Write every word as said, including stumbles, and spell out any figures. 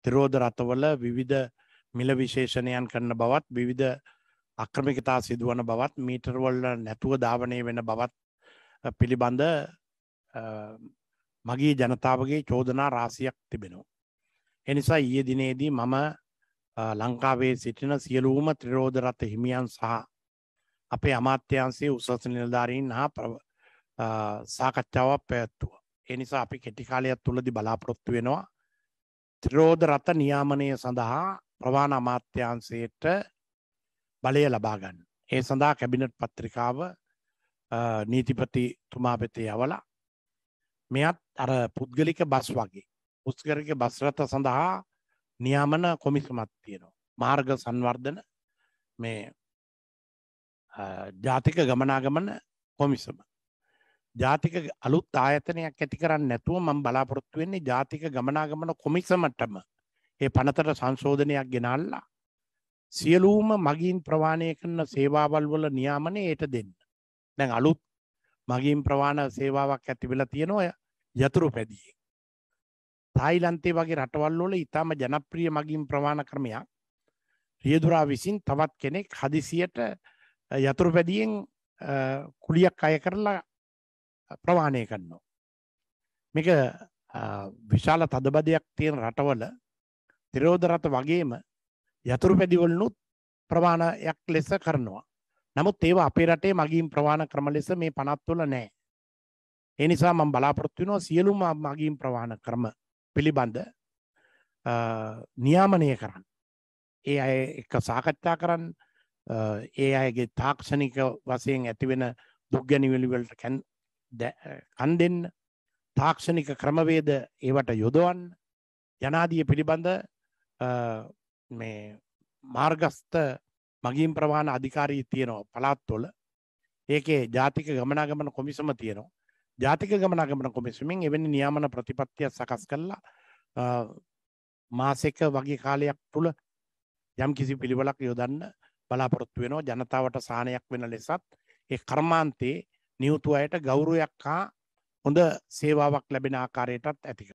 තිරෝධ රථවල විවිධ මිල විශේෂණයන් කරන බවත් විවිධ අක්‍රමිකතා සිදුවන බවත් මීටර් වල නැතුව ධාවනය වෙන බවත් පිළිබඳ මගී ජනතාවගේ චෝදනා රාශියක් තිබෙනවා. ඒ නිසා ඊයේ දිනේදී මම ලංකාවේ සිටින සියලුම ත්‍රිරෝධ රථ හිමියන් සහ අපේ අමාත්‍යාංශයේ උසස් නිලධාරීන් හා සාකච්ඡාවක් පැවැත්තුවා. ඒ නිසා අපි කෙටි කාලයක් තුලදී බලාපොරොත්තු වෙනවා ත්‍රිරෝධ රථ නියාමනය සඳහා ප්‍රවාහන අමාත්‍යාංශයට බලය ලබා ගන්න. ඒ සඳහා කැබිනට් පත්‍රිකාව නීතිපතිතුමා වෙතේ යවලා මෙයත් අර පුද්ගලික බස් වගේ පුද්ගලික බස් රථ සඳහා නියාමන කොමිසමක් තියෙනවා. මාර්ග සංවර්ධන මේ ජාතික ගමනාගමන කොමිසම. ජාතික අලුත් ආයතනයක් ඇති කරන්නේ නැතුව මම බලාපොරොත්තු වෙන්නේ ජාතික ගමනාගමන කොමිසමටම ඒ පනතට සංශෝධනයක් ගෙනල්ලා සියලුම මගීන් ප්‍රවාහනය කරන සේවාවල් වල නියාමනය ඒට දෙන්න. දැන් අලුත් මගීන් ප්‍රවාහන සේවාවක් ඇති වෙලා තියෙනවා යතුරු පැදියේ. තායිලන්තේ වගේ රටවල් වල ඊටම ජනප්‍රිය මගීන් ප්‍රවාහන ක්‍රමයක් රියදුරා විසින් තවත් කෙනෙක් හදිසියට යතුරු පැදියෙන් කුලියක් අය කරලා ප්‍රවාහනය කරනවා. මේක විශාල තදබදයක් තියෙන රටවල තිරෝධ රථ වගේම යතුරු පැදිවලුත් ප්‍රවාහනයක් ලෙස කරනවා. නමුත් ඒවා අපේ රටේ මගීන් ප්‍රවාහන ක්‍රම ලෙස මේ පනත් වල නැහැ. ඒ නිසා මම බලාපොරොත්තු වෙනවා සියලුම මගීන් ප්‍රවාහන ක්‍රම පිළිබඳ නියාමනය කරන්න. ඒ අය එක්ක සාකච්ඡා කරන්න. ඒ අයගේ තාක්ෂණික වශයෙන් ඇතිවෙන දුක් ගැනවිලි වලට කන් දෙන්න. තාක්ෂණික ක්‍රමවේද ඒවට යොදවන්න. යනාදිය පිළිබඳ මේ මාර්ගස්ථ මගීන් ප්‍රවාහන අධිකාරී තියෙනවා පළාත්වල. ඒකේ ජාතික ගමනාගමන කොමිසම තියෙනවා. ජාතික ගමනාගමන කොමිසමෙන් එවැනි නියාමන ප්‍රතිපත්තිය සකස් කරලා මාසෙක වගේ කාලයක් තුල යම් කිසි පිළිවෙලක් යොදන්න බලාපොරොත්තු වෙනවා. ජනතාවට සාහනයක් වෙන ලෙසත් ඒ කර්මාන්තේ නියුතු අයට ගෞරවයක් හා හොඳ සේවාවක් ලැබෙන ආකාරයටත් ඇති